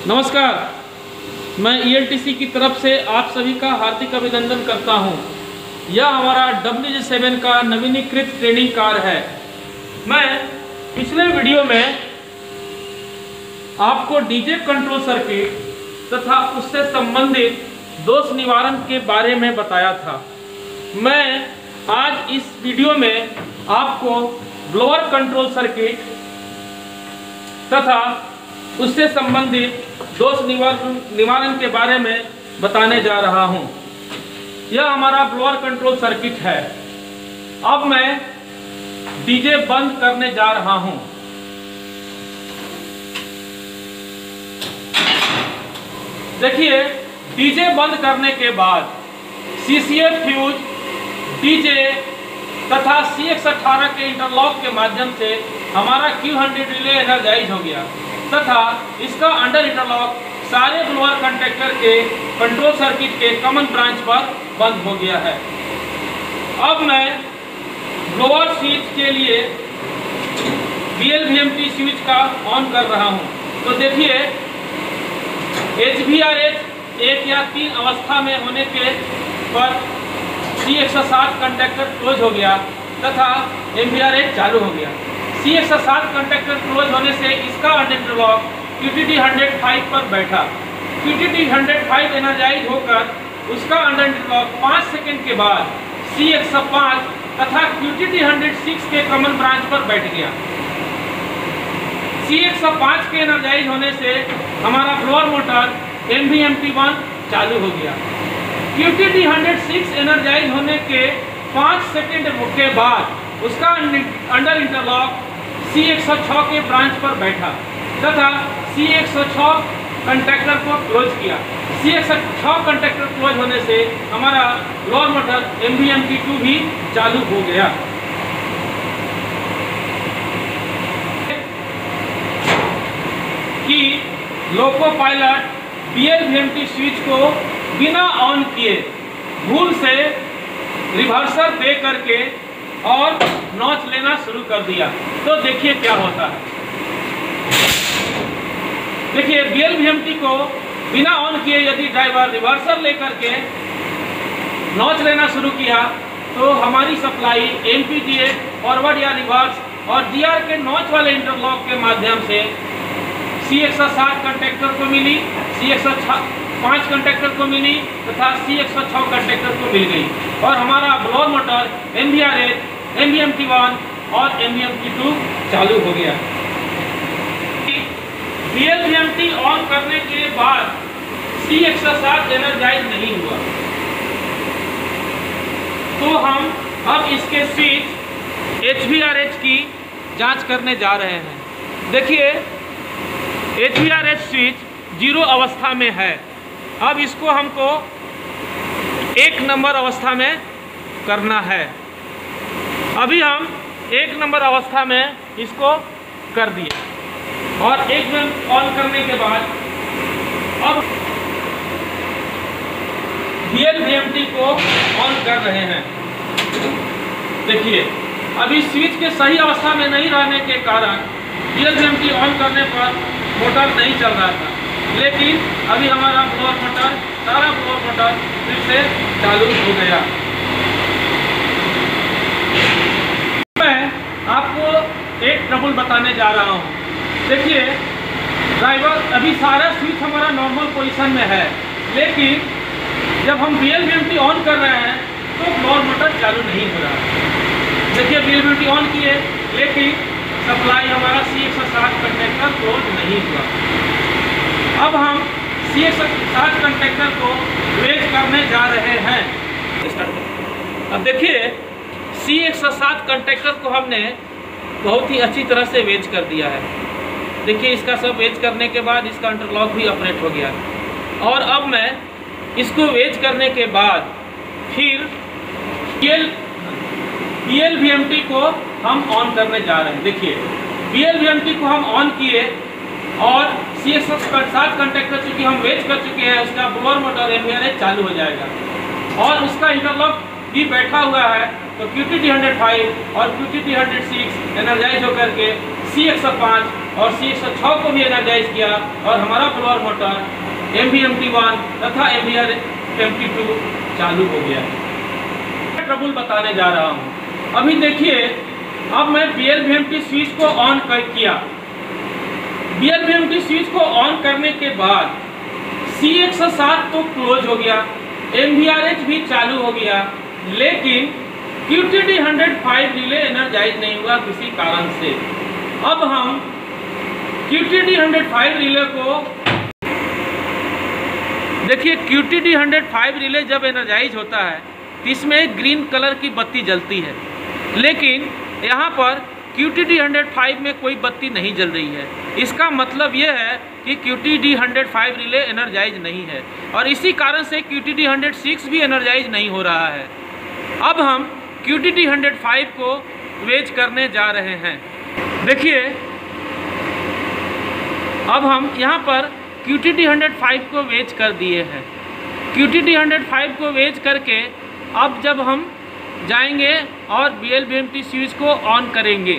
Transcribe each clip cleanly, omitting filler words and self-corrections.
नमस्कार, मैं ELTC की तरफ से आप सभी का हार्दिक अभिनंदन करता हूं। यह हमारा WJ7 का नवीनीकृत ट्रेनिंग कार है। मैं पिछले वीडियो में आपको डीजे कंट्रोल सर्किट तथा उससे संबंधित दोष निवारण के बारे में बताया था। मैं आज इस वीडियो में आपको ब्लोअर कंट्रोल सर्किट तथा उससे संबंधित दोष निवारण के बारे में बताने जा रहा हूं। यह हमारा ब्लोअर कंट्रोल सर्किट है। अब मैं डीजे बंद करने जा रहा हूं। देखिए, डीजे बंद करने के बाद CCA फ्यूज, डीजे तथा CX18 के इंटरलॉक के माध्यम से हमारा Q100 रिले एनर्जाइज हो गया तथा इसका अंडर इंटरलॉक सारे ब्लोअर कंडक्टर के कंट्रोल सर्किट के कॉमन ब्रांच पर बंद हो गया है। अब मैं ब्लोअर स्विच के लिए BLVMT स्विच का ऑन कर रहा हूं। तो देखिए, HVRH 1 या 3 अवस्था में होने के पर C107 कंडक्टर क्लोज हो गया तथा MVRH चालू हो गया। C107 कंडक्टर क्लोज होने से इसका अंडर इंटरलॉक QTT 105 पर बैठा। QTT 105 एनर्जाइज होकर उसका अंडर इंटरलॉक 5 सेकंड के बाद C105 तथा QTT 106 के कॉमन ब्रांच पर बैठ गया। C105 के एनर्जाइज होने से हमारा ब्लोअर मोटर MVMT1 चालू हो गया। QTT 106 एनर्जाइज होने के 5 सेकंड के बाद उसका अंडर इंटरलॉक C106 के ब्रांच पर बैठा तथा C106 कंडक्टर को क्लोज किया। C106 कंडक्टर क्लोज होने से हमारा ब्लोअर मोटर MVMT2 भी चालू हो गया। कि लोको पायलट BLVMT स्विच को बिना ऑन किए भूल से रिवर्सर दे करके और नॉच लेना शुरू कर दिया। तो देखिए क्या होता है। देखिए, BLVMT को बिना ऑन किए यदि ड्राइवर रिवर्सर लेकर के नॉच लेना शुरू किया तो हमारी सप्लाई MPGA फॉरवर्ड या रिवर्स और GR के नॉच वाले इंटरलॉक के माध्यम से C107 कंडक्टर को मिली, C105 कंडक्टर को मिली तथा C106 कंडक्टर को मिल गई और हमारा ब्लोअर मोटर MVRH, MVMT1 और MVMT2 चालू हो गया। BLVMT ऑन करने के बाद C107 एनर्जाइज नहीं हुआ तो हम अब इसके स्विच HVRH की जांच करने जा रहे हैं। देखिए, HVRH स्विच 0 अवस्था में है। अब इसको हमको 1 नंबर अवस्था में करना है। अभी हम 1 नंबर अवस्था में इसको कर दिए और 1 में ऑन करने के बाद अब BLVMT को ऑन कर रहे हैं। देखिए, अभी स्विच के सही अवस्था में नहीं रहने के कारण BLVMT ऑन करने पर मोटर नहीं चल रहा था, लेकिन अभी हमारा ब्लोअर मोटर, सारा ब्लोअर मोटर फिर से चालू हो गया। मैं आपको एक ट्रबल बताने जा रहा हूँ। देखिए, ड्राइवर अभी सारा स्विच हमारा नॉर्मल पोजीशन में है, लेकिन जब हम BLVMT ऑन कर रहे हैं तो ब्लोअर मोटर चालू नहीं हो रहा। देखिए, BLVMT ऑन किए लेकिन सप्लाई हमारा C107 कंडक्टर क्लोज नहीं हुआ। अब हम C107 कंडक्टर को वेज करने जा रहे हैं। अब देखिए, C107 कंडक्टर को हमने बहुत ही अच्छी तरह से वेज कर दिया है। देखिए, इसका सब वेज करने के बाद इसका इंटरलॉक भी ऑपरेट हो गया और अब मैं इसको वेज करने के बाद फिर BLVMT को हम ऑन करने जा रहे हैं। देखिए, BLVMT को हम ऑन किए और C107 कंडक्टर चूँकि हम वेज कर चुके हैं, उसका ब्लोअर मोटर MVRH चालू हो जाएगा और उसका इंटरलॉक भी बैठा हुआ है। तो QTT 105 और QTT 106 एनर्जाइज होकर के C105 और C106 को भी एनर्जाइज किया और हमारा फ्लोर मोटर MVMT1 तथा MVRMT2 चालू हो गया है। ट्रबल बताने जा रहा हूँ। अभी देखिए, अब मैं BLVMT स्विच को ऑन किया। BLVMT स्विच को ऑन करने के बाद C107 तो क्लोज हो गया, MVRH भी चालू हो गया, लेकिन QTD 105 रिले एनर्जाइज नहीं हुआ किसी कारण से। अब हम QTD 105 रिले को देखिए, QTD 105 रिले जब एनर्जाइज होता है तो इसमें एक ग्रीन कलर की बत्ती जलती है, लेकिन यहाँ पर QTD 105 में कोई बत्ती नहीं जल रही है। इसका मतलब यह है कि QTD 105 रिले एनर्जाइज नहीं है और इसी कारण से QTD 106 भी एनर्जाइज नहीं हो रहा है। अब हम QTD 105 को वेज करने जा रहे हैं। देखिए, अब हम यहाँ पर QTD 105 को वेज कर दिए हैं। QTD 105 को वेज करके अब जब हम जाएंगे और BLVMT स्विच को ऑन करेंगे।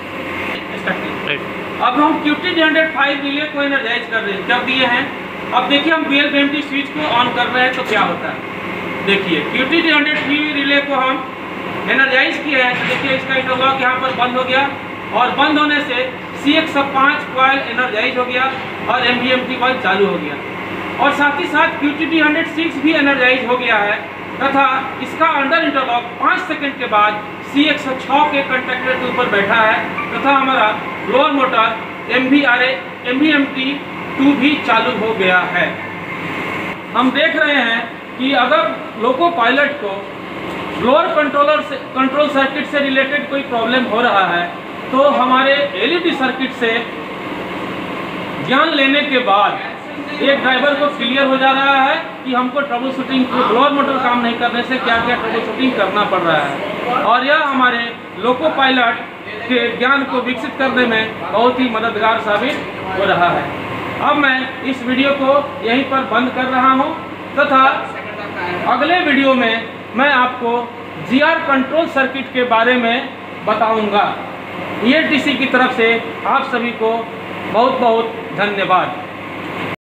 अब हम QTD 105 रिले को एनर्जाइज कर दिए हैं। अब देखिए, हम BLVMT स्विच को ऑन कर रहे हैं तो क्या होता है। देखिए, QTD 105 रिले को हम एनर्जाइज किया है। देखिए, इसका इंटरलॉक यहाँ पर बंद हो गया और बंद होने से C105 कॉइल एनर्जाइज हो गया और MVMT1 चालू हो गया और साथ ही साथ QTD 106 भी एनर्जाइज हो गया है तथा इसका अंडर इंटरलॉक 5 सेकंड के बाद C106 के कंडक्टर के ऊपर बैठा है तथा हमारा लोअर मोटर MVMT2 भी चालू हो गया है। हम देख रहे हैं कि अगर लोको पायलट को लोअर कंट्रोल सर्किट से रिलेटेड कोई प्रॉब्लम हो रहा है तो हमारे LED सर्किट से ज्ञान लेने के बाद एक ड्राइवर को क्लियर हो जा रहा है कि हमको ट्रबल शूटिंग लोअर मोटर काम नहीं करने से क्या क्या ट्रबल शूटिंग करना पड़ रहा है और यह हमारे लोको पायलट के ज्ञान को विकसित करने में बहुत ही मददगार साबित हो रहा है। अब मैं इस वीडियो को यहीं पर बंद कर रहा हूं तथा अगले वीडियो में मैं आपको GR कंट्रोल सर्किट के बारे में बताऊंगा। ELTC की तरफ से आप सभी को बहुत बहुत धन्यवाद।